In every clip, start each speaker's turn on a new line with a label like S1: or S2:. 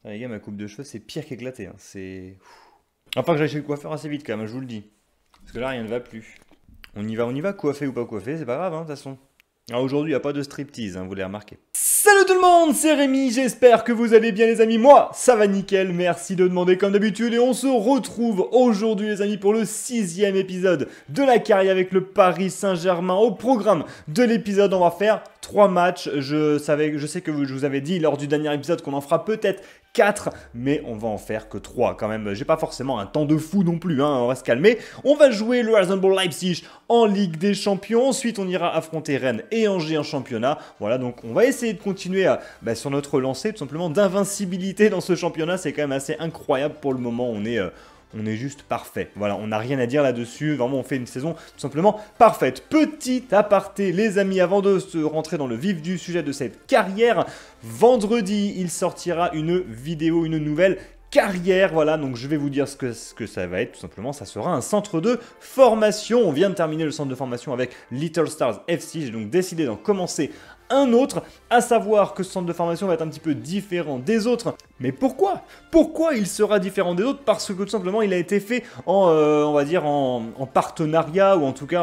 S1: Ah, les gars, ma coupe de cheveux, c'est pire qu'éclaté. Hein. C'est. Enfin, que j'aille chez le coiffeur assez vite quand même, je vous le dis. Parce que là, rien ne va plus. On y va, coiffé ou pas coiffé, c'est pas grave, hein, de toute façon. Alors aujourd'hui, il n'y a pas de striptease, hein, vous l'avez remarqué. Salut tout le monde, c'est Rémi, j'espère que vous allez bien les amis. Moi, ça va nickel, merci de demander comme d'habitude. Et on se retrouve aujourd'hui les amis pour le 6e épisode de la carrière avec le Paris Saint-Germain. Au programme de l'épisode, on va faire 3 matchs. Je sais que je vous avais dit lors du dernier épisode qu'on en fera peut-être 4, mais on va en faire que 3 quand même. J'ai pas forcément un temps de fou non plus, hein, on va se calmer. On va jouer le Red Bull Leipzig en Ligue des Champions. Ensuite, on ira affronter Rennes et Angers en championnat. Voilà, donc on va essayer de continuer sur notre lancée tout simplement d'invincibilité dans ce championnat. C'est quand même assez incroyable pour le moment. On est juste parfait. Voilà, on n'a rien à dire là-dessus. Vraiment, on fait une saison tout simplement parfaite. Petit aparté, les amis, avant de se rentrer dans le vif du sujet de cette carrière, vendredi, il sortira une vidéo, une nouvelle carrière, voilà, donc je vais vous dire ce que ça va être, tout simplement, ça sera un centre de formation. On vient de terminer le centre de formation avec Little Stars FC, j'ai donc décidé d'en commencer un autre, à savoir que ce centre de formation va être un petit peu différent des autres. Mais pourquoi? Pourquoi il sera différent des autres? Parce que tout simplement il a été fait en, on va dire, en partenariat, ou en tout cas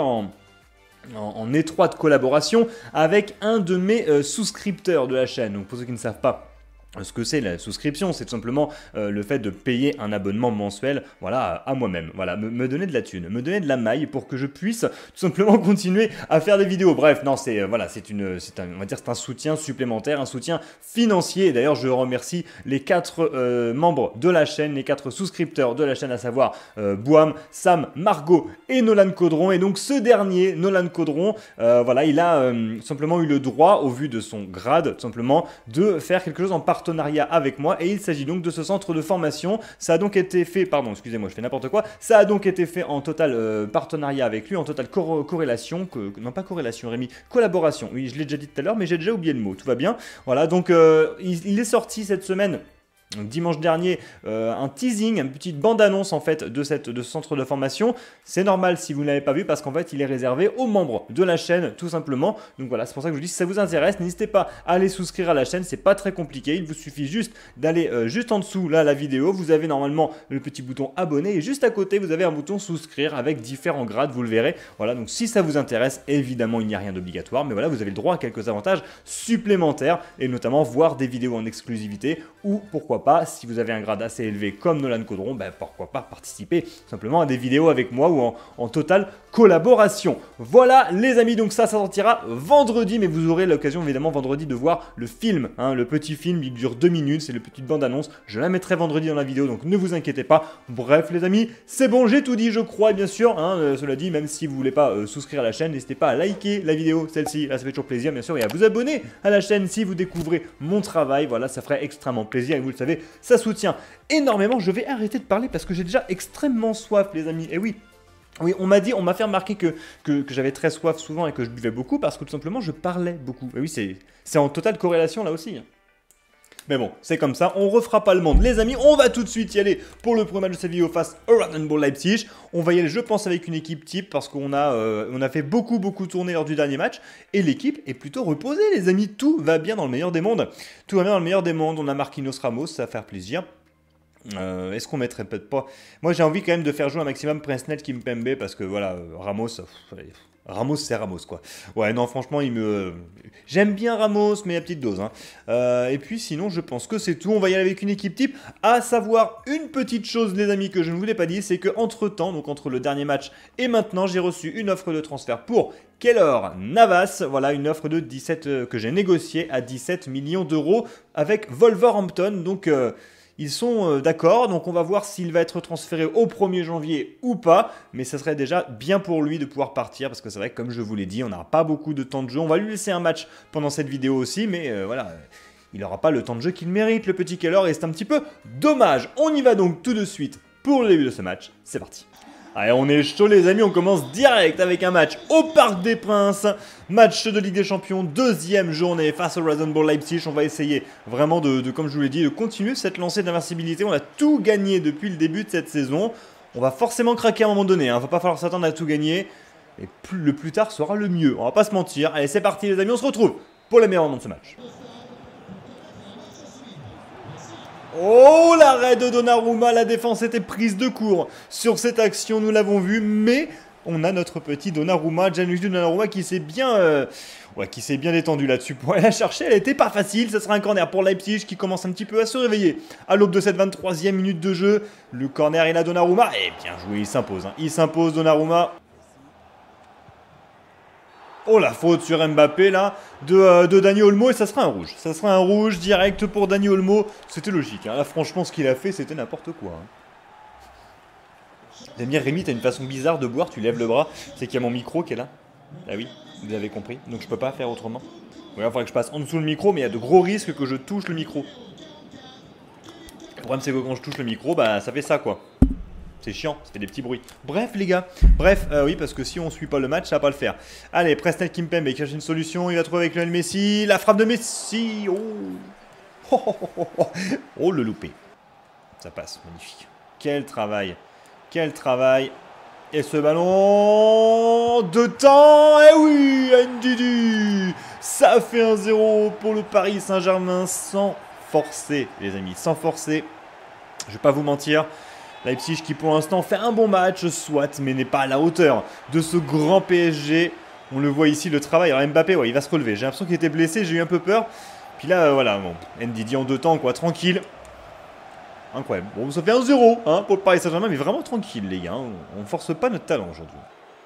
S1: en étroite collaboration avec un de mes souscripteurs de la chaîne. Donc pour ceux qui ne savent pas ce que c'est la souscription, c'est tout simplement le fait de payer un abonnement mensuel, voilà, à moi-même, voilà, me donner de la thune, me donner de la maille pour que je puisse tout simplement continuer à faire des vidéos. Bref, non, voilà, on va dire c'est un soutien supplémentaire, un soutien financier. D'ailleurs, je remercie les 4 membres de la chaîne, les 4 souscripteurs de la chaîne, à savoir Boam, Sam, Margot et Nolan Caudron. Et donc ce dernier, Nolan Caudron, voilà, il a simplement eu le droit, au vu de son grade, tout simplement, de faire quelque chose en partenariat avec moi, et il s'agit donc de ce centre de formation. Ça a donc été fait, pardon, excusez-moi, je fais n'importe quoi, ça a donc été fait en total partenariat avec lui, en totale corrélation, non pas corrélation Rémi, collaboration, oui je l'ai déjà dit tout à l'heure mais j'ai déjà oublié le mot, tout va bien, voilà, donc il est sorti cette semaine. Donc, dimanche dernier, un teasing, une petite bande-annonce en fait de ce centre de formation. C'est normal si vous ne l'avez pas vu parce qu'en fait il est réservé aux membres de la chaîne tout simplement. Donc voilà, c'est pour ça que je vous dis, si ça vous intéresse, n'hésitez pas à aller souscrire à la chaîne, c'est pas très compliqué. Il vous suffit juste d'aller juste en dessous là la vidéo, vous avez normalement le petit bouton abonner et juste à côté vous avez un bouton souscrire avec différents grades, vous le verrez. Voilà, donc si ça vous intéresse, évidemment il n'y a rien d'obligatoire, mais voilà, vous avez le droit à quelques avantages supplémentaires et notamment voir des vidéos en exclusivité ou pourquoi pas, si vous avez un grade assez élevé comme Nolan Caudron, ben pourquoi pas participer simplement à des vidéos avec moi ou en totale collaboration. Voilà les amis, donc ça sortira vendredi, mais vous aurez l'occasion évidemment vendredi de voir le film, hein, le petit film, il dure 2 minutes, c'est le petite bande-annonce, je la mettrai vendredi dans la vidéo, donc ne vous inquiétez pas. Bref les amis, c'est bon, j'ai tout dit je crois, bien sûr, hein, cela dit, même si vous voulez pas souscrire à la chaîne, n'hésitez pas à liker la vidéo, celle-ci, là ça fait toujours plaisir bien sûr, et à vous abonner à la chaîne si vous découvrez mon travail, voilà, ça ferait extrêmement plaisir, et vous le savez, ça soutient énormément. Je vais arrêter de parler parce que j'ai déjà extrêmement soif les amis, et oui, on m'a fait remarquer que j'avais très soif souvent et que je buvais beaucoup parce que tout simplement je parlais beaucoup. Et oui, c'est en totale corrélation là aussi. Mais bon, c'est comme ça, on refera pas le monde. Les amis, on va tout de suite y aller pour le premier match de cette vidéo face au Red Bull Leipzig. On va y aller, je pense, avec une équipe type parce qu'on a fait beaucoup tourner lors du dernier match. Et l'équipe est plutôt reposée, les amis. Tout va bien dans le meilleur des mondes. Tout va bien dans le meilleur des mondes. On a Marquinhos Ramos, ça va faire plaisir. Est-ce qu'on mettrait peut-être pas... Moi j'ai envie quand même de faire jouer un maximum Presnel Kimpembe parce que voilà, Ramos c'est Ramos quoi. Ouais non franchement j'aime bien Ramos mais à petite dose hein. Et puis sinon je pense que c'est tout, on va y aller avec une équipe type, à savoir une petite chose les amis que je ne vous l'ai pas dit, c'est que entre temps, donc entre le dernier match et maintenant, j'ai reçu une offre de transfert pour Keylor Navas, voilà une offre de 17 que j'ai négociée à 17 millions d'euros avec Wolverhampton, donc... ils sont d'accord, donc on va voir s'il va être transféré au 1er janvier ou pas, mais ça serait déjà bien pour lui de pouvoir partir, parce que c'est vrai que comme je vous l'ai dit, on n'aura pas beaucoup de temps de jeu, on va lui laisser un match pendant cette vidéo aussi, mais voilà, il n'aura pas le temps de jeu qu'il mérite, le petit Keylor, et c'est un petit peu dommage. On y va donc tout de suite pour le début de ce match, c'est parti. Allez, on est chaud les amis, on commence direct avec un match au Parc des Princes. Match de Ligue des Champions, 2e journée face au Red Bull Leipzig. On va essayer vraiment comme je vous l'ai dit, de continuer cette lancée d'invincibilité. On a tout gagné depuis le début de cette saison. On va forcément craquer à un moment donné, hein. Va pas falloir s'attendre à tout gagner. Et le plus tard sera le mieux, on va pas se mentir. Allez, c'est parti les amis, on se retrouve pour les meilleurs moments de ce match. Oh, l'arrêt de Donnarumma, la défense était prise de court sur cette action, nous l'avons vu, mais on a notre petit Donnarumma, Gianluigi Donnarumma qui s'est bien, détendu là-dessus pour aller la chercher. Elle n'était pas facile, ça sera un corner pour Leipzig qui commence un petit peu à se réveiller. À l'aube de cette 23e minute de jeu, le corner est là Donnarumma, et bien joué, il s'impose. Il s'impose Donnarumma. Oh la faute sur Mbappé là de Dani Olmo et ça sera un rouge. Ça sera un rouge direct pour Dani Olmo. C'était logique. Hein. Là franchement ce qu'il a fait c'était n'importe quoi. Hein. J'aime bien Rémi, t'as une façon bizarre de boire, tu lèves le bras. C'est qu'il y a mon micro qui est là. Ah oui, vous avez compris. Donc je peux pas faire autrement. Ouais, il faudrait que je passe en dessous le micro mais il y a de gros risques que je touche le micro. Le problème c'est que quand je touche le micro, bah ça fait ça quoi. C'est chiant, ça fait des petits bruits. Bref, les gars. Bref, oui, parce que si on suit pas le match, ça va pas le faire. Allez, Presnel Kimpembe, il cherche une solution. Il va trouver avec Lionel Messi. La frappe de Messi. Oh. Oh, le loupé. Ça passe, magnifique. Quel travail. Quel travail. Et ce ballon de temps. Eh oui, Ndidi. Ça fait 1-0 pour le Paris Saint-Germain sans forcer, les amis. Sans forcer. Je vais pas vous mentir. Leipzig qui pour l'instant fait un bon match, soit, mais n'est pas à la hauteur de ce grand PSG. On le voit ici, le travail. Alors Mbappé, ouais, il va se relever. J'ai l'impression qu'il était blessé, j'ai eu un peu peur. Puis là, voilà, bon, Ndidi en 2 temps, quoi, tranquille. Incroyable. Bon, ça fait 1-0 hein, pour le Paris Saint-Germain, mais vraiment tranquille, les gars. On ne force pas notre talent aujourd'hui.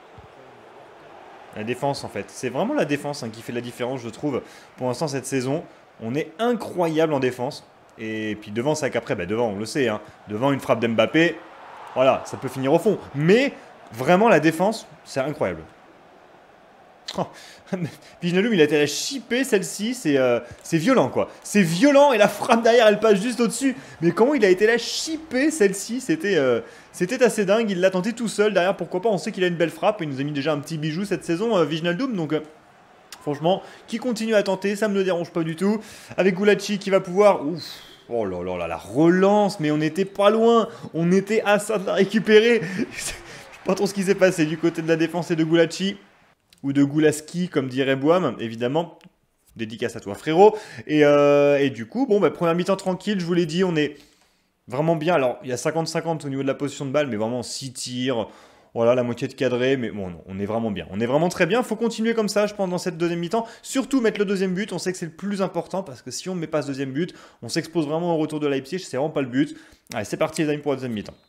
S1: La défense, en fait. C'est vraiment la défense hein, qui fait la différence, je trouve. Pour l'instant, cette saison, on est incroyable en défense. Et puis devant, c'est vrai qu'après, bah devant, on le sait, hein, devant une frappe d'Mbappé, voilà, ça peut finir au fond. Mais vraiment, la défense, c'est incroyable. Oh. Wijnaldum, il a été à la chipper, celle-ci, c'est violent, quoi. C'est violent, et la frappe derrière, elle passe juste au-dessus. Mais comment il a été là chipper, celle-ci, c'était assez dingue. Il l'a tenté tout seul, derrière, pourquoi pas, on sait qu'il a une belle frappe. Il nous a mis déjà un petit bijou cette saison, Wijnaldum, donc... franchement, qui continue à tenter, ça me ne dérange pas du tout. Avec Gulacsi qui va pouvoir... Ouf. Oh là là là, la relance, mais on n'était pas loin. On était à ça de la récupérer. Je sais pas trop ce qui s'est passé du côté de la défense et de Gulacsi. Ou de Goulaski, comme dirait Boam, évidemment. Dédicace à toi, frérot. Et du coup, bon, bah, première mi-temps tranquille, je vous l'ai dit, on est vraiment bien. Alors, il y a 50-50 au niveau de la position de balle, mais vraiment 6 tirs... Voilà, la moitié de cadré, mais bon, non, on est vraiment bien. On est vraiment très bien. Il faut continuer comme ça, je pense, dans cette deuxième mi-temps. Surtout mettre le deuxième but. On sait que c'est le plus important parce que si on ne met pas ce deuxième but, on s'expose vraiment au retour de Leipzig. C'est vraiment pas le but. Allez, c'est parti, les amis, pour la deuxième mi-temps.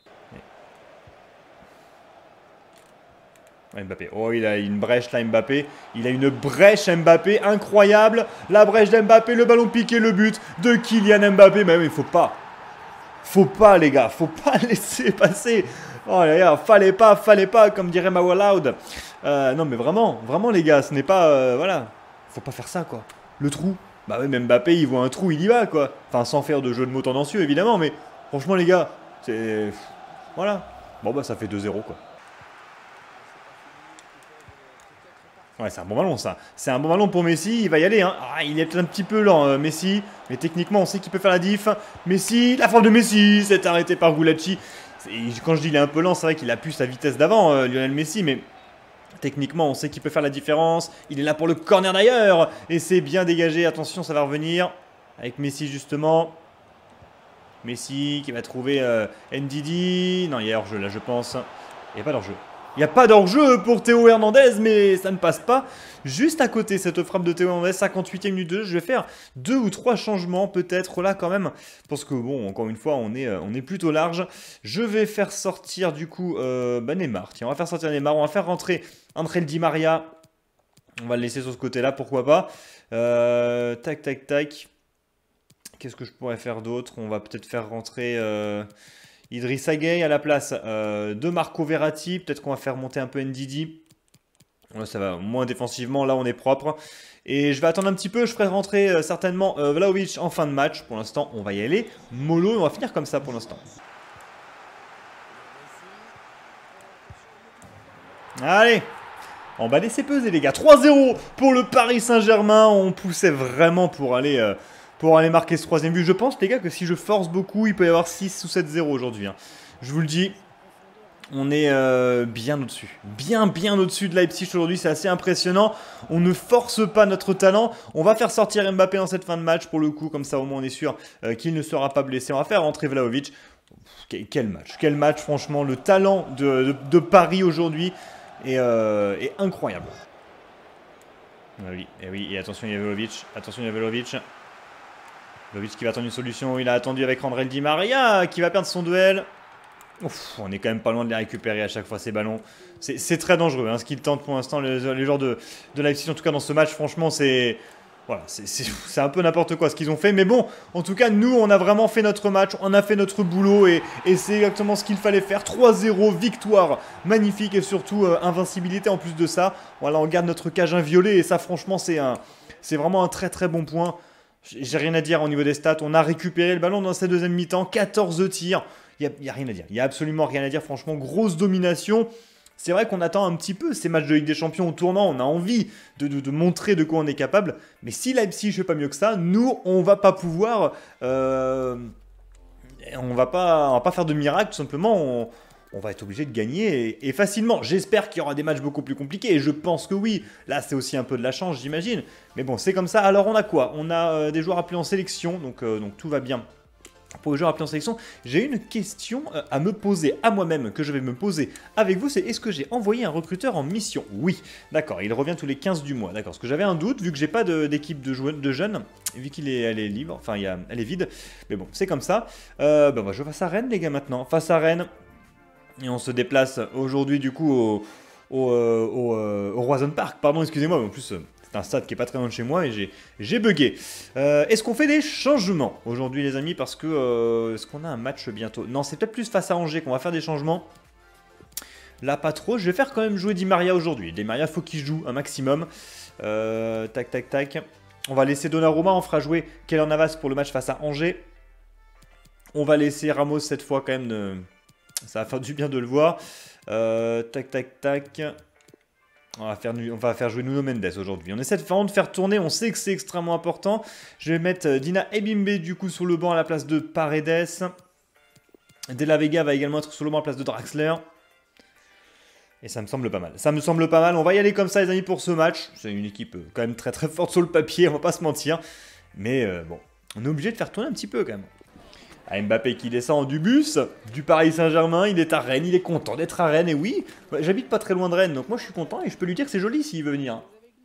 S1: Mbappé. Oh, il a une brèche là, Mbappé. Il a une brèche, Mbappé. Incroyable. La brèche d'Mbappé. Le ballon piqué, le but de Kylian Mbappé. Mais oui, il faut pas. Faut pas, les gars. Faut pas laisser passer. Oh là là, fallait pas, comme dirait Mawaloud. Non mais vraiment, les gars, ce n'est pas... voilà, faut pas faire ça, quoi. Le trou, bah oui, même Mbappé, il voit un trou, il y va, quoi. Enfin, sans faire de jeu de mots tendancieux, évidemment, mais franchement, les gars, c'est... Voilà. Bon, bah ça fait 2-0, quoi. Ouais, c'est un bon ballon, ça. C'est un bon ballon pour Messi, il va y aller, hein. Ah, il est peut-être un petit peu lent, Messi, mais techniquement, on sait qu'il peut faire la diff. Messi, la frappe de Messi, c'est arrêté par Gulacsi. Quand je dis il est un peu lent, c'est vrai qu'il a plus sa vitesse d'avant, Lionel Messi, mais techniquement, on sait qu'il peut faire la différence. Il est là pour le corner d'ailleurs, et c'est bien dégagé. Attention, ça va revenir avec Messi justement. Messi qui va trouver Ndidi. Non, il y a hors-jeu là, je pense. Il n'y a pas d'hors-jeu. Il n'y a pas d'hors-jeu pour Théo Hernandez, mais ça ne passe pas. Juste à côté, cette frappe de Théo Hernandez, 58e minute de jeu. Je vais faire 2 ou 3 changements peut-être là quand même. Parce que bon, encore une fois, on est plutôt large. Je vais faire sortir du coup Neymar. Tiens, on va faire sortir Neymar. On va faire rentrer André Di Maria. On va le laisser sur ce côté-là, pourquoi pas. Tac, tac, tac. Qu'est-ce que je pourrais faire d'autre? On va peut-être faire rentrer... Idrissa Gueye à la place de Marco Verratti. Peut-être qu'on va faire monter un peu Ndidi. Là, ça va moins défensivement. Là, on est propre. Et je vais attendre un petit peu. Je ferai rentrer certainement Vlahovic en fin de match. Pour l'instant, on va y aller mollo. Et on va finir comme ça pour l'instant. Allez, on va laisser peser, les gars. 3-0 pour le Paris Saint-Germain. On poussait vraiment pour aller marquer ce troisième but. Je pense, les gars, que si je force beaucoup, il peut y avoir 6 ou 7-0 aujourd'hui. Hein. Je vous le dis. On est bien au-dessus. Bien au-dessus de Leipzig aujourd'hui. C'est assez impressionnant. On ne force pas notre talent. On va faire sortir Mbappé dans cette fin de match pour le coup. Comme ça, au moins, on est sûr qu'il ne sera pas blessé. On va faire rentrer Vlahovic. Quel match. Quel match, franchement. Le talent de Paris aujourd'hui est incroyable. Ah oui, et attention, il y a Vlahovic. Attention, il y a Vlahovic. Vlahovic qui va attendre une solution. Il a attendu avec André Di Maria qui va perdre son duel. Ouf, on est quand même pas loin de les récupérer à chaque fois ces ballons. C'est très dangereux hein, ce qu'ils tentent pour l'instant les joueurs de Leipzig. En tout cas dans ce match franchement c'est voilà, c'est un peu n'importe quoi ce qu'ils ont fait. Mais bon en tout cas nous on a vraiment fait notre match. On a fait notre boulot et c'est exactement ce qu'il fallait faire. 3-0 victoire magnifique et surtout invincibilité en plus de ça. Voilà on garde notre cage inviolée et ça franchement c'est vraiment un très bon point. J'ai rien à dire au niveau des stats. On a récupéré le ballon dans cette deuxième mi-temps. 14 tirs. Il n'y a rien à dire. Il n'y a absolument rien à dire. Franchement, grosse domination. C'est vrai qu'on attend un petit peu ces matchs de Ligue des Champions au tournant. On a envie de montrer de quoi on est capable. Mais si Leipzig ne fait pas mieux que ça, nous, on ne va pas pouvoir... on va pas faire de miracle. Tout simplement, on va être obligé de gagner et facilement. J'espère qu'il y aura des matchs beaucoup plus compliqués. Et je pense que oui. Là, c'est aussi un peu de la chance, j'imagine. Mais bon, c'est comme ça. Alors, on a quoi? On a des joueurs appelés en sélection. Donc tout va bien. Pour les joueurs appelés en sélection, j'ai une question à me poser à moi-même, que je vais me poser avec vous, c'est est-ce que j'ai envoyé un recruteur en mission? Oui, d'accord, il revient tous les 15 du mois, d'accord, parce que j'avais un doute, vu que j'ai pas d'équipe de jeunes, vu qu'elle est libre, enfin elle est vide, mais bon, c'est comme ça. On va jouer face à Rennes les gars maintenant, face à Rennes, et on se déplace aujourd'hui du coup au Roison Park, pardon, excusez-moi, mais en plus... c'est un stade qui est pas très loin de chez moi et j'ai bugué. Est-ce qu'on fait des changements aujourd'hui les amis? Parce que est-ce qu'on a un match bientôt? Non, c'est peut-être plus face à Angers qu'on va faire des changements. Là, pas trop. Je vais faire quand même jouer Di Maria aujourd'hui. Di Maria, faut qu'il joue un maximum. Tac. On va laisser Donnarumma. On fera jouer Keylor Navas pour le match face à Angers. On va laisser Ramos cette fois quand même. Ça va faire du bien de le voir. Tac. On va faire jouer Nuno Mendes aujourd'hui. On essaie vraiment de faire tourner. On sait que c'est extrêmement important. Je vais mettre Dina Ebimbe du coup sur le banc à la place de Paredes. De la Vega va également être sur le banc à la place de Draxler. Et ça me semble pas mal. Ça me semble pas mal. On va y aller comme ça les amis pour ce match. C'est une équipe quand même très forte sur le papier. On va pas se mentir. Mais bon, on est obligé de faire tourner un petit peu quand même. Mbappé qui descend du bus du Paris Saint-Germain, il est à Rennes, il est content d'être à Rennes, et oui, j'habite pas très loin de Rennes, donc moi je suis content et je peux lui dire que c'est joli s'il veut venir.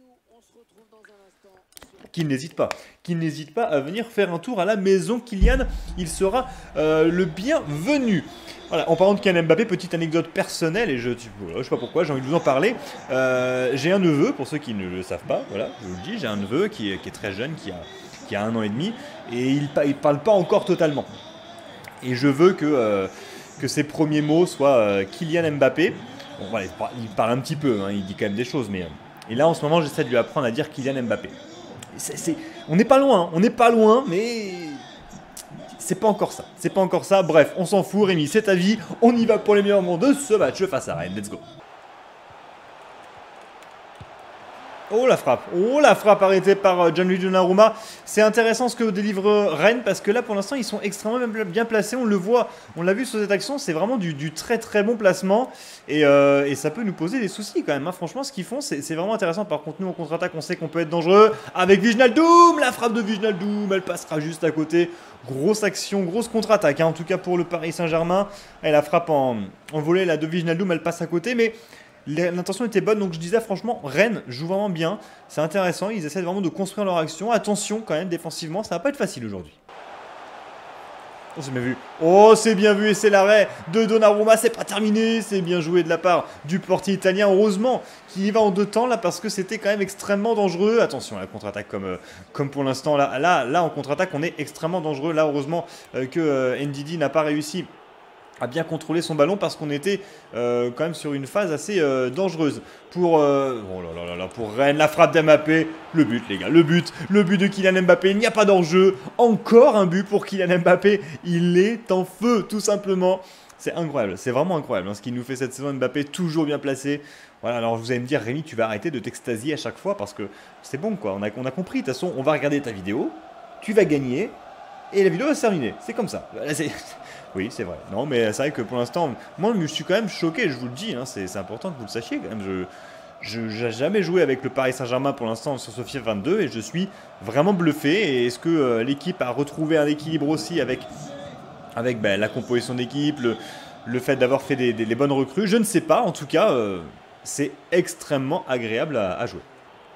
S1: Qu'il n'hésite pas à venir faire un tour à la maison Kylian, il sera le bienvenu. Voilà, en parlant de Kylian Mbappé, petite anecdote personnelle, et je sais pas pourquoi, j'ai envie de vous en parler. J'ai un neveu, pour ceux qui ne le savent pas, voilà, je vous le dis, j'ai un neveu qui est très jeune, qui a 1 an et demi, et il parle pas encore totalement. Et je veux que ses premiers mots soient Kylian Mbappé. Bon, voilà, il parle un petit peu, hein, il dit quand même des choses, mais... et là, en ce moment, j'essaie de lui apprendre à dire Kylian Mbappé. On n'est pas loin, mais... c'est pas encore ça. C'est pas encore ça. Bref, on s'en fout, Rémi, c'est ta vie. On y va pour les meilleurs moments de ce match face à Rennes. Let's go. Oh la frappe arrêtée par Gianluigi Donnarumma. C'est intéressant ce que délivre Rennes parce que là pour l'instant ils sont extrêmement bien placés. On le voit, on l'a vu sur cette action, c'est vraiment du très bon placement et ça peut nous poser des soucis quand même. Hein. Franchement ce qu'ils font c'est vraiment intéressant. Par contre nous en contre-attaque on sait qu'on peut être dangereux avec Wijnaldum. La frappe de Wijnaldum, elle passera juste à côté. Grosse action, grosse contre-attaque hein, en tout cas pour le Paris Saint-Germain. Et la frappe en volée là, de Wijnaldum, elle passe à côté mais... l'intention était bonne, donc je disais franchement, Rennes joue vraiment bien, c'est intéressant, ils essaient vraiment de construire leur action. Attention quand même défensivement, ça va pas être facile aujourd'hui. Oh c'est bien vu, c'est bien vu et c'est l'arrêt de Donnarumma, c'est pas terminé, c'est bien joué de la part du portier italien, heureusement qu'il y va en 2 temps là parce que c'était quand même extrêmement dangereux. Attention à la contre-attaque comme pour l'instant, là en contre-attaque on est extrêmement dangereux, là heureusement que Ndidi n'a pas réussi à bien contrôler son ballon parce qu'on était quand même sur une phase assez dangereuse pour pour Rennes. La frappe d'Mbappé, le but les gars, le but de Kylian Mbappé, il n'y a pas d'enjeu, encore un but pour Kylian Mbappé, il est en feu tout simplement. C'est incroyable, c'est vraiment incroyable hein, ce qu'il nous fait cette saison. Mbappé toujours bien placé. Voilà, alors vous allez me dire Rémi, tu vas arrêter de t'extasier à chaque fois parce que c'est bon quoi, on a compris, de toute façon on va regarder ta vidéo, tu vas gagner. et la vidéo va se terminer. C'est comme ça. Oui, c'est vrai. Non, mais c'est vrai que pour l'instant, moi, je suis quand même choqué, je vous le dis. Hein, c'est important que vous le sachiez quand même. Je n'ai jamais joué avec le Paris Saint-Germain pour l'instant sur ce FIFA 22 et je suis vraiment bluffé. Et est-ce que l'équipe a retrouvé un équilibre aussi avec la composition d'équipe, le fait d'avoir fait les bonnes recrues? Je ne sais pas. En tout cas, c'est extrêmement agréable à jouer.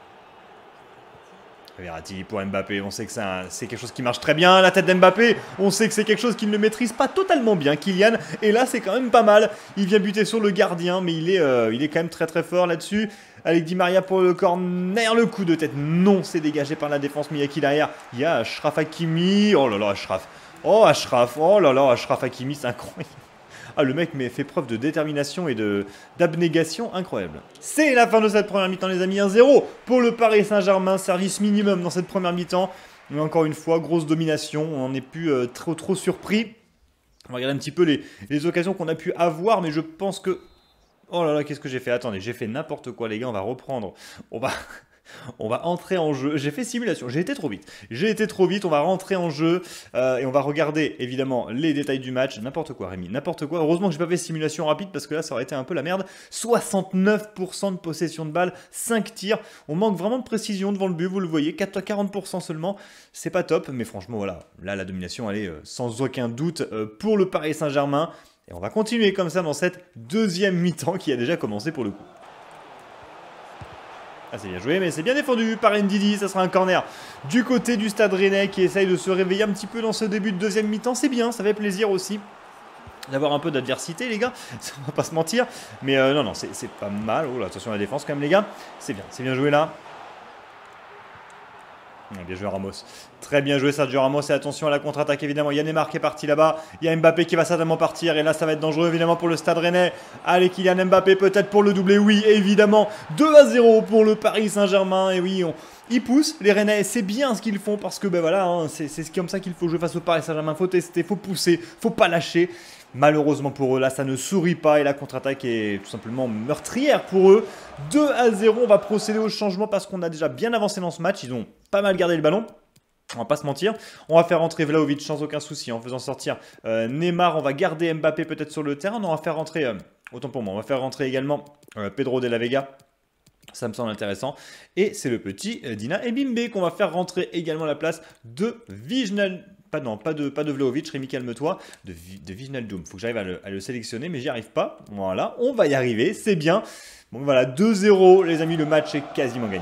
S1: Verratti pour Mbappé, on sait que c'est quelque chose qui marche très bien, la tête d'Mbappé, on sait que c'est quelque chose qu'il ne maîtrise pas totalement bien, Kylian, et là c'est quand même pas mal, il vient buter sur le gardien, mais il est quand même très très fort là-dessus, avec Di Maria pour le corner, le coup de tête, non, c'est dégagé par la défense, mais il y a qui derrière? Il y a Achraf Hakimi, oh là là Achraf, oh là là Achraf Hakimi, c'est incroyable. Ah, le mec fait preuve de détermination et d'abnégation incroyable. C'est la fin de cette première mi-temps, les amis. 1-0 pour le Paris Saint-Germain. Service minimum dans cette première mi-temps. Mais encore une fois, grosse domination. On n'en est plus trop surpris. On va regarder un petit peu les occasions qu'on a pu avoir. Mais je pense que... Oh là là, qu'est-ce que j'ai fait? Attendez, j'ai fait n'importe quoi, les gars. On va reprendre. On va entrer en jeu. J'ai fait simulation, j'ai été trop vite. On va rentrer en jeu et on va regarder évidemment les détails du match. N'importe quoi, Rémi, n'importe quoi. Heureusement que j'ai pas fait simulation rapide parce que là ça aurait été un peu la merde. 69% de possession de balle, 5 tirs. On manque vraiment de précision devant le but, vous le voyez. 40% seulement, c'est pas top. Mais franchement, voilà, là la domination, elle est sans aucun doute pour le Paris Saint-Germain. Et on va continuer comme ça dans cette deuxième mi-temps qui a déjà commencé pour le coup. Ah, c'est bien joué, mais c'est bien défendu par Ndidi. Ça sera un corner du côté du Stade Rennais qui essaye de se réveiller un petit peu dans ce début de deuxième mi-temps. C'est bien, ça fait plaisir aussi d'avoir un peu d'adversité, les gars. On va pas se mentir. Mais non, c'est pas mal. Oh là, attention à la défense quand même, les gars. C'est bien joué là. Bien joué Ramos. Très bien joué Sergio Ramos. Et attention à la contre-attaque évidemment. Il y a Neymar qui est parti là-bas. Il y a Mbappé qui va certainement partir. Et là ça va être dangereux évidemment pour le Stade Rennais. Allez Kylian Mbappé peut-être pour le doublé. Oui évidemment. 2-0 pour le Paris Saint-Germain. Et oui ils poussent les Rennais. C'est bien ce qu'ils font parce que ben voilà, hein, c'est comme ça qu'il faut jouer face au Paris Saint-Germain. Faut tester, faut pousser, faut pas lâcher. Malheureusement pour eux, là, ça ne sourit pas et la contre-attaque est tout simplement meurtrière pour eux. 2-0, on va procéder au changement parce qu'on a déjà bien avancé dans ce match. Ils ont pas mal gardé le ballon. On va pas se mentir. On va faire rentrer Vlahovic sans aucun souci en faisant sortir Neymar. On va garder Mbappé peut-être sur le terrain. On va faire rentrer, autant pour moi, on va faire rentrer également Pedro de la Vega. Ça me semble intéressant. Et c'est le petit Dina Ebimbe qu'on va faire rentrer également à la place de Wijnaldum. Pas de Vlahovic, Rémi, calme-toi. De Wijnaldum. Faut que j'arrive à le sélectionner, mais j'y arrive pas. Voilà, on va y arriver, c'est bien. Bon, voilà, 2-0, les amis, le match est quasiment gagné.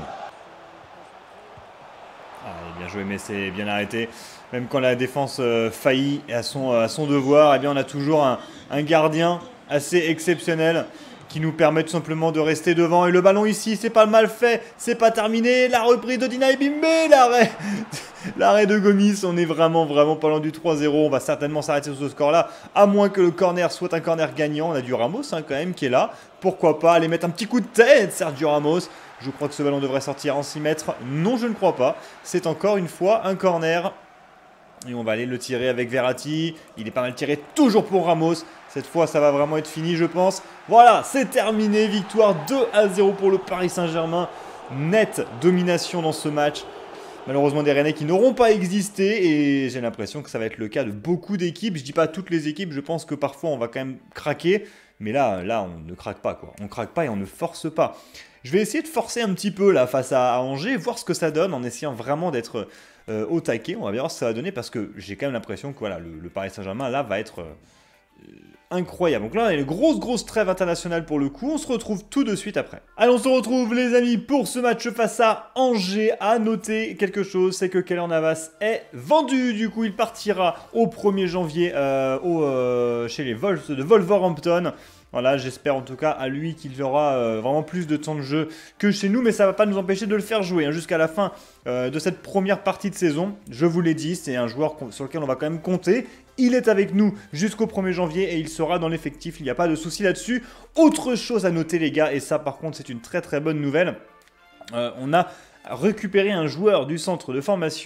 S1: Ah, bien joué, mais c'est bien arrêté. Même quand la défense faillit à son devoir, eh bien, on a toujours un gardien assez exceptionnel qui nous permet tout simplement de rester devant. Et le ballon ici, c'est pas mal fait, c'est pas terminé. La reprise de Dina Ebimbe, l'arrêt de Gomis. On est vraiment pas loin du 3-0. On va certainement s'arrêter sur ce score-là, à moins que le corner soit un corner gagnant. On a du Ramos hein, quand même qui est là. Pourquoi pas aller mettre un petit coup de tête, Sergio Ramos. Je crois que ce ballon devrait sortir en 6 mètres. Non, je ne crois pas. C'est encore une fois un corner. Et on va aller le tirer avec Verratti. Il est pas mal tiré, toujours pour Ramos. Cette fois, ça va vraiment être fini, je pense. Voilà, c'est terminé. Victoire 2-0 pour le Paris Saint-Germain. Nette domination dans ce match. Malheureusement, des Rennais qui n'auront pas existé. Et j'ai l'impression que ça va être le cas de beaucoup d'équipes. Je dis pas toutes les équipes. Je pense que parfois, on va quand même craquer. Mais là, on ne craque pas, quoi. On craque pas et on ne force pas. Je vais essayer de forcer un petit peu là face à Angers, voir ce que ça donne en essayant vraiment d'être au taquet. On va bien voir ce que ça va donner parce que j'ai quand même l'impression que voilà, le Paris Saint-Germain là va être incroyable. Donc là, on a une grosse trêve internationale pour le coup. On se retrouve tout de suite après. Allez, on se retrouve les amis pour ce match face à Angers. À noter quelque chose, c'est que Keylor Navas est vendu. Du coup, il partira au 1er janvier chez les Wolves de Wolverhampton. Voilà, j'espère en tout cas à lui qu'il aura vraiment plus de temps de jeu que chez nous, mais ça ne va pas nous empêcher de le faire jouer hein, jusqu'à la fin de cette première partie de saison. Je vous l'ai dit, c'est un joueur sur lequel on va quand même compter. Il est avec nous jusqu'au 1er janvier et il sera dans l'effectif, il n'y a pas de souci là-dessus. Autre chose à noter les gars, et ça par contre c'est une très bonne nouvelle, on a récupéré un joueur du centre de formation là.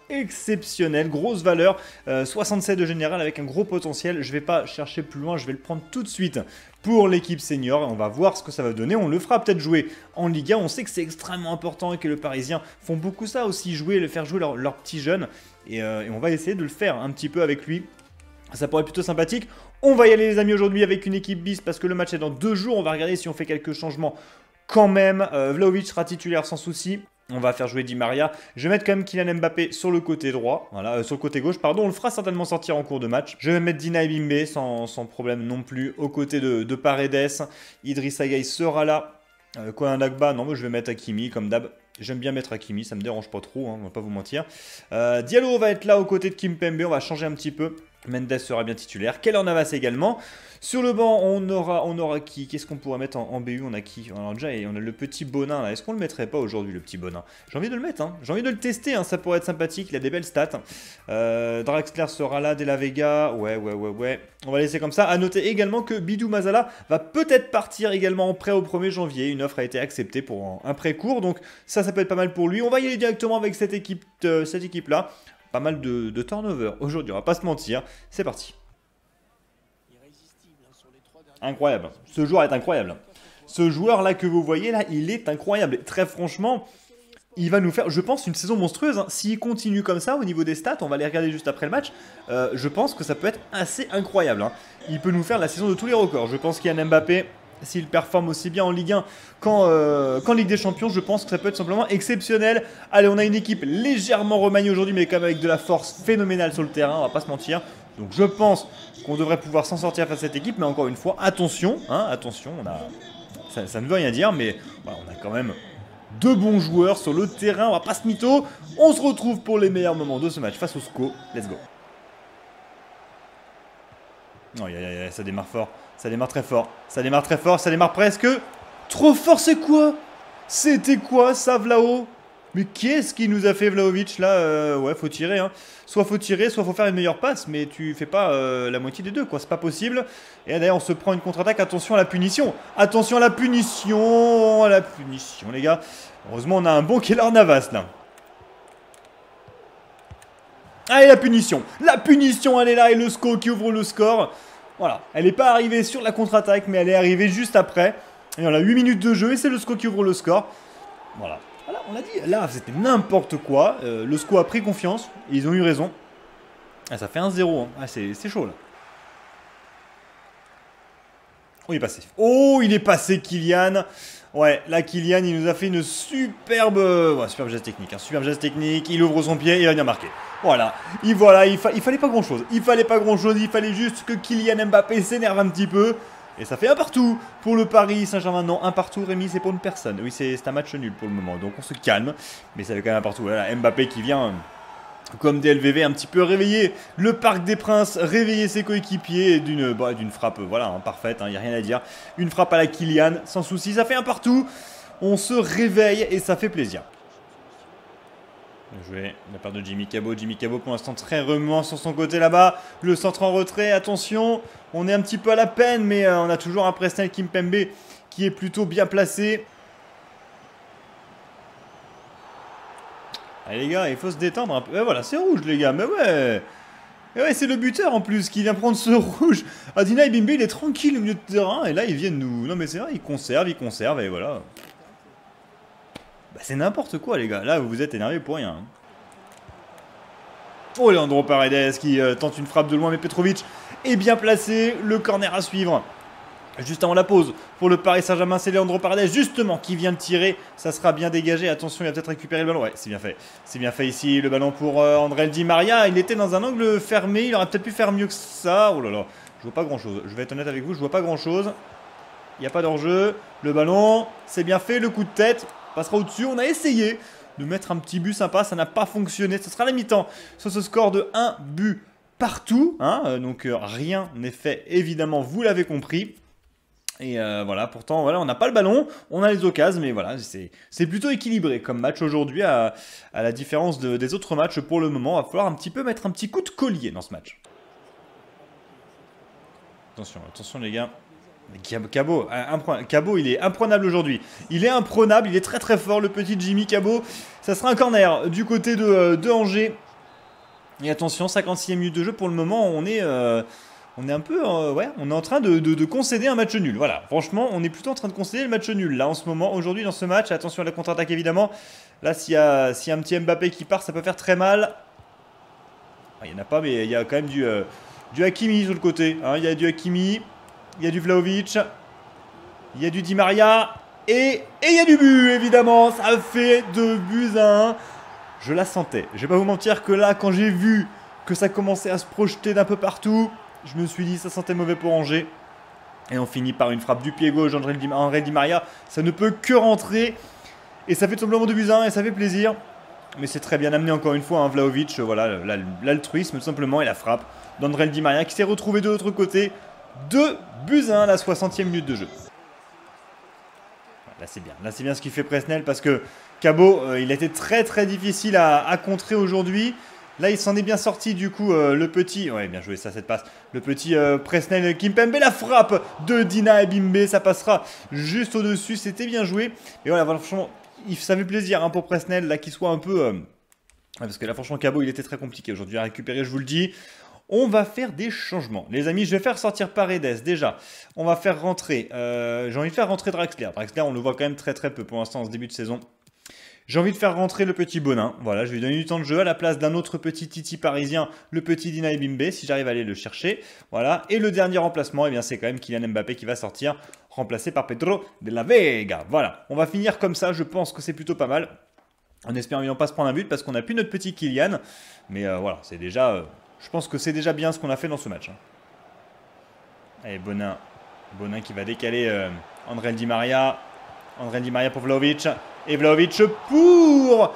S1: exceptionnel, grosse valeur, 67 de général avec un gros potentiel. Je ne vais pas chercher plus loin, je vais le prendre tout de suite pour l'équipe senior. On va voir ce que ça va donner. On le fera peut-être jouer en Liga. On sait que c'est extrêmement important et que les Parisiens font beaucoup ça aussi, faire jouer leurs petits jeunes. Et on va essayer de le faire un petit peu avec lui. Ça pourrait être plutôt sympathique. On va y aller les amis aujourd'hui avec une équipe bis parce que le match est dans 2 jours. On va regarder si on fait quelques changements quand même. Vlahovic sera titulaire sans souci. On va faire jouer Di Maria. Je vais mettre quand même Kylian Mbappé sur le côté droit. Voilà, sur le côté gauche, pardon. On le fera certainement sortir en cours de match. Je vais mettre Dina Ebimbe sans problème non plus. Aux côtés de Paredes. Idrissa Gueye sera là. Konan Dagba, non, moi je vais mettre Hakimi comme d'hab. J'aime bien mettre Hakimi, ça me dérange pas trop, hein, on va pas vous mentir. Diallo va être là aux côtés de Kimpembe, on va changer un petit peu. Mendes sera bien titulaire. Keylor Navas également. Sur le banc, on aura qui? Qu'est-ce qu'on pourrait mettre en BU? On a qui? Alors déjà, on a le petit Bonin là. Est-ce qu'on le mettrait pas aujourd'hui, le petit Bonin? J'ai envie de le mettre, hein. J'ai envie de le tester, hein. Ça pourrait être sympathique. Il a des belles stats. Draxler sera là, De La Vega. Ouais. On va laisser comme ça. À noter également que Bidou Mazala va peut-être partir également en prêt au 1er janvier. Une offre a été acceptée pour un prêt court. Donc ça peut être pas mal pour lui. On va y aller directement avec cette équipe-là. Pas mal de turnover aujourd'hui, on va pas se mentir. C'est parti. Incroyable. Ce joueur est incroyable. Ce joueur-là que vous voyez, là, il est incroyable. Très franchement, il va nous faire, je pense, une saison monstrueuse. Hein. S'il continue comme ça, au niveau des stats, on va les regarder juste après le match. Je pense que ça peut être assez incroyable. Hein. Il peut nous faire la saison de tous les records. Je pense qu'il y a Mbappé. S'il performe aussi bien en Ligue 1 qu'en Ligue des Champions, je pense que ça peut être simplement exceptionnel. Allez, on a une équipe légèrement remaniée aujourd'hui, mais quand même avec de la force phénoménale sur le terrain, on va pas se mentir. Donc je pense qu'on devrait pouvoir s'en sortir face à cette équipe, mais encore une fois, attention, hein, attention, ça ne veut rien dire, mais voilà, on a quand même 2 bons joueurs sur le terrain, on va pas se mytho. On se retrouve pour les meilleurs moments de ce match face au SCO. Let's go. Oh, ça démarre fort. Ça démarre très fort. Ça démarre presque trop fort. C'est quoi? C'était quoi ça, Vlao? Mais qu'est-ce qui nous a fait Vlahovic là? Ouais, faut tirer. Hein. Soit faut tirer, soit faut faire une meilleure passe. Mais tu fais pas la moitié des deux, quoi. C'est pas possible. Et d'ailleurs, on se prend une contre-attaque. Attention à la punition. Attention à la punition. Les gars. Heureusement, on a un bon Keylor Navas là. Allez, la punition. La punition, elle est là. Et le SCO qui ouvre le score. Voilà, elle n'est pas arrivée sur la contre-attaque, mais elle est arrivée juste après. Et on a 8 minutes de jeu et c'est le SCO qui ouvre le score. Voilà, on l'a dit, là c'était n'importe quoi. Le SCO a pris confiance et ils ont eu raison. Ah, ça fait 1-0, hein. Ah, c'est chaud là. Oh, il est passé. Oh, il est passé Kylian. Ouais, là Kylian, il nous a fait une superbe geste technique. Superbe geste technique, il ouvre son pied et il va venir marquer. Voilà, il fallait pas grand chose. Il fallait juste que Kylian Mbappé s'énerve un petit peu. Et ça fait un partout pour le Paris Saint-Germain. Non, un partout, Rémi, c'est pour une personne. Oui, c'est un match nul pour le moment, donc on se calme. Mais ça fait quand même un partout. Voilà, Mbappé qui vient, comme DLVV, un petit peu réveiller le Parc des Princes, réveiller ses coéquipiers d'une frappe, voilà, hein, parfaite, il n'y a rien à dire. Une frappe à la Kylian, sans souci, ça fait un partout. On se réveille et ça fait plaisir. Bien joué, la part de Jimmy Cabot. Jimmy Cabot pour l'instant très remuant sur son côté là-bas. Le centre en retrait, attention. On est un petit peu à la peine, mais on a toujours un Presnel Kimpembe qui est plutôt bien placé. Allez les gars, il faut se détendre un peu. Et voilà, c'est rouge les gars, mais ouais. Et ouais, c'est le buteur en plus qui vient prendre ce rouge. Adina Ebimbe, il est tranquille au milieu de terrain. Et là, ils viennent nous... Non mais c'est vrai, ils conservent et voilà. Bah, c'est n'importe quoi les gars, là vous vous êtes énervés pour rien. Hein. Oh, Leandro Paredes qui tente une frappe de loin, mais Petrovic est bien placé. Le corner à suivre. Juste avant la pause, pour le Paris Saint-Germain, c'est Leandro Paredes justement qui vient de tirer. Ça sera bien dégagé. Attention, il va peut-être récupérer le ballon. Ouais, c'est bien fait. C'est bien fait ici. Le ballon pour André Di Maria. Il était dans un angle fermé. Il aurait peut-être pu faire mieux que ça. Oh là là, je vois pas grand-chose. Je vais être honnête avec vous, je vois pas grand-chose. Il n'y a pas d'enjeu. Le ballon, c'est bien fait. Le coup de tête passera au-dessus. On a essayé de mettre un petit but sympa. Ça n'a pas fonctionné. Ce sera la mi-temps sur ce score de 1 but partout. Hein, donc rien n'est fait, évidemment. Vous l'avez compris. Et voilà, pourtant, voilà, on n'a pas le ballon, on a les occasions, mais voilà, c'est plutôt équilibré comme match aujourd'hui, à la différence des autres matchs pour le moment. Il va falloir un petit peu mettre un petit coup de collier dans ce match. Attention, attention les gars. Cabot, Cabot, il est imprenable aujourd'hui. Il est imprenable, il est très très fort, le petit Jimmy Cabot. Ça sera un corner du côté de Angers. Et attention, 56e minute de jeu, pour le moment, on est un peu, ouais, on est en train de concéder un match nul. Voilà, franchement, on est plutôt en train de concéder le match nul, là, en ce moment, aujourd'hui, dans ce match. Attention à la contre-attaque, évidemment. Là, s'il y a un petit Mbappé qui part, ça peut faire très mal. Il n'y en a pas, mais il y a quand même du Hakimi sur le côté. Hein. Il y a du Hakimi, il y a du Vlahovic, il y a du Di Maria, et il y a du but, évidemment. Ça fait 2-1. Je la sentais. Je vais pas vous mentir que là, quand j'ai vu que ça commençait à se projeter d'un peu partout, je me suis dit ça sentait mauvais pour Angers. Et on finit par une frappe du pied gauche d'André Di Maria. Ça ne peut que rentrer. Et ça fait tout simplement 2-1 et ça fait plaisir. Mais c'est très bien amené encore une fois, hein, Vlahovic, voilà, l'altruisme tout simplement et la frappe d'André Di Maria qui s'est retrouvé de l'autre côté. 2-1 à la 60e minute de jeu. Là c'est bien ce qu'il fait Presnel parce que Cabot, il a été très difficile à contrer aujourd'hui. Là il s'en est bien sorti du coup le petit, ouais bien joué ça cette passe, le petit Presnel Kimpembe, la frappe de Dina Ebimbe, ça passera juste au dessus, c'était bien joué. Et voilà, franchement, ça fait plaisir hein, pour Presnel là qu'il soit un peu... parce que là franchement Cabot il était très compliqué aujourd'hui à récupérer, je vous le dis. On va faire des changements. Les amis, je vais faire sortir Paredes déjà. On va faire rentrer, j'ai envie de faire rentrer Draxler. Draxler on le voit quand même très peu pour l'instant en ce début de saison. J'ai envie de faire rentrer le petit Bonin. Voilà, je vais lui donner du temps de jeu à la place d'un autre petit Titi parisien, le petit Dina Ebimbe, si j'arrive à aller le chercher. Voilà, et le dernier remplacement, eh bien c'est quand même Kylian Mbappé qui va sortir, remplacé par Pedro de la Vega. Voilà, on va finir comme ça, je pense que c'est plutôt pas mal. En espérant évidemment pas se prendre un but parce qu'on n'a plus notre petit Kylian. Mais voilà, c'est déjà... je pense que c'est déjà bien ce qu'on a fait dans ce match. Hein. Allez, Bonin qui va décaler André Di Maria. André Di Maria pour Vlahovic. Et Vlahovic pour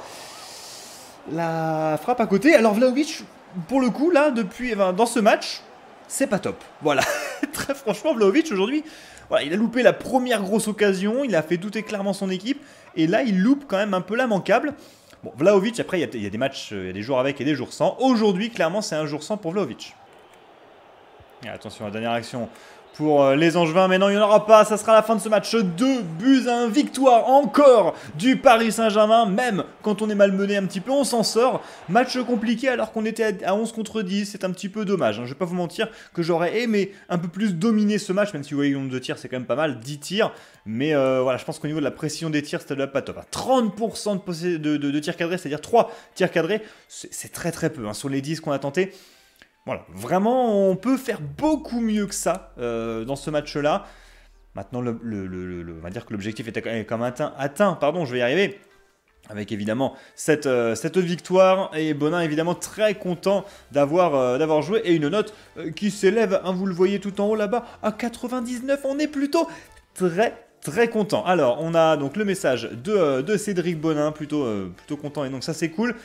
S1: la frappe à côté. Alors Vlahovic, pour le coup, là, dans ce match, c'est pas top. Voilà. Très franchement, Vlahovic, aujourd'hui, voilà, il a loupé la première grosse occasion. Il a fait douter clairement son équipe. Et là, il loupe quand même un peu l'immanquable. Bon, Vlahovic, après, il y a des matchs, il y a des jours avec et des jours sans. Aujourd'hui, clairement, c'est un jour sans pour Vlahovic. Et attention, la dernière action pour les Angevins, mais non, il n'y en aura pas, ça sera la fin de ce match. 2-1, victoire encore du Paris Saint-Germain, même quand on est malmené un petit peu, on s'en sort. Match compliqué alors qu'on était à 11 contre 10, c'est un petit peu dommage. Hein. Je ne vais pas vous mentir que j'aurais aimé un peu plus dominer ce match, même si vous voyez le nombre de tirs, c'est quand même pas mal, 10 tirs. Mais voilà, je pense qu'au niveau de la précision des tirs, c'était pas top. 30% de tirs cadrés, c'est-à-dire 3 tirs cadrés, c'est très peu hein, sur les 10 qu'on a tenté. Voilà, vraiment, on peut faire beaucoup mieux que ça dans ce match-là. Maintenant, on va dire que l'objectif était quand même atteint, pardon, je vais y arriver. Avec évidemment cette victoire. Et Bonin évidemment très content d'avoir joué. Et une note qui s'élève, hein, vous le voyez tout en haut là-bas, à 99. On est plutôt très content. Alors, on a donc le message de Cédric Bonin, plutôt content. Et donc ça, c'est cool.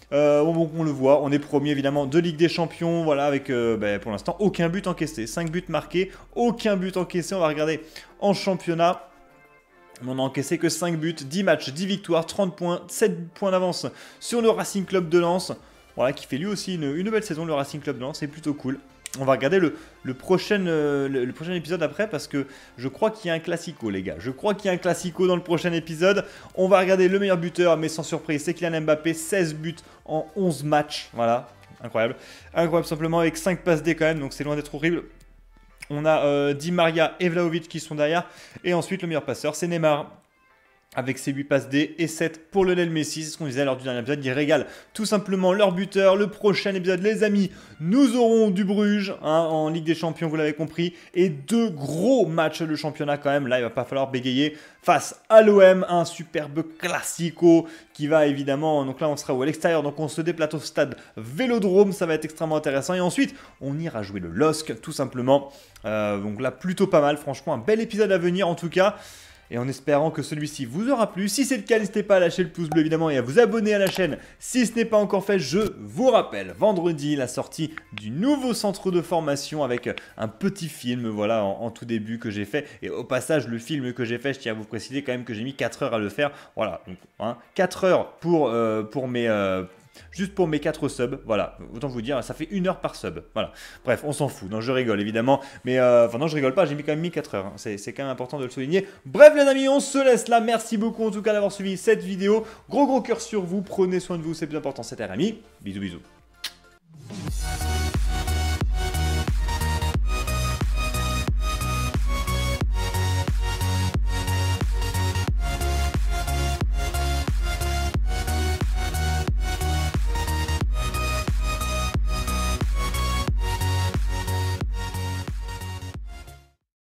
S1: On le voit, on est premier évidemment de Ligue des Champions, voilà, avec pour l'instant aucun but encaissé, 5 buts marqués, aucun but encaissé. On va regarder en championnat, on n'a encaissé que 5 buts, 10 matchs, 10 victoires, 30 points, 7 points d'avance sur le Racing Club de Lens, voilà, qui fait lui aussi une belle saison, le Racing Club de Lens, c'est plutôt cool. On va regarder le prochain épisode après parce que je crois qu'il y a un classico, les gars. Je crois qu'il y a un classico dans le prochain épisode. On va regarder le meilleur buteur, mais sans surprise, c'est Kylian Mbappé. 16 buts en 11 matchs. Voilà, incroyable. Incroyable simplement avec 5 passes D quand même, donc c'est loin d'être horrible. On a Di Maria et Vlahovic qui sont derrière. Et ensuite, le meilleur passeur, c'est Neymar. Avec ses 8 passes D et 7 pour Lionel Messi, c'est ce qu'on disait lors du dernier épisode, ils régalent tout simplement leur buteur. Le prochain épisode, les amis, nous aurons du Bruges hein, en Ligue des Champions, vous l'avez compris, et 2 gros matchs de championnat quand même. Là, il va pas falloir bégayer face à l'OM, un superbe classico qui va évidemment, donc là on sera à l'extérieur, donc on se déplace au stade Vélodrome, ça va être extrêmement intéressant. Et ensuite, on ira jouer le LOSC tout simplement. Donc là, plutôt pas mal, franchement, un bel épisode à venir en tout cas. Et en espérant que celui-ci vous aura plu. Si c'est le cas, n'hésitez pas à lâcher le pouce bleu évidemment et à vous abonner à la chaîne si ce n'est pas encore fait. Je vous rappelle, vendredi, la sortie du nouveau centre de formation avec un petit film, voilà, en tout début que j'ai fait. Et au passage, le film que j'ai fait, je tiens à vous préciser quand même que j'ai mis 4 heures à le faire. Voilà, donc hein, 4 heures pour mes... juste pour mes 4 subs, voilà, autant vous dire, ça fait 1 heure par sub, voilà. Bref, on s'en fout, non, je rigole évidemment, mais enfin non, je rigole pas, j'ai quand même mis 4 heures, hein. C'est quand même important de le souligner. Bref les amis, on se laisse là, merci beaucoup en tout cas d'avoir suivi cette vidéo, gros cœur sur vous, prenez soin de vous, c'est plus important, c'était Rémi, bisous bisous.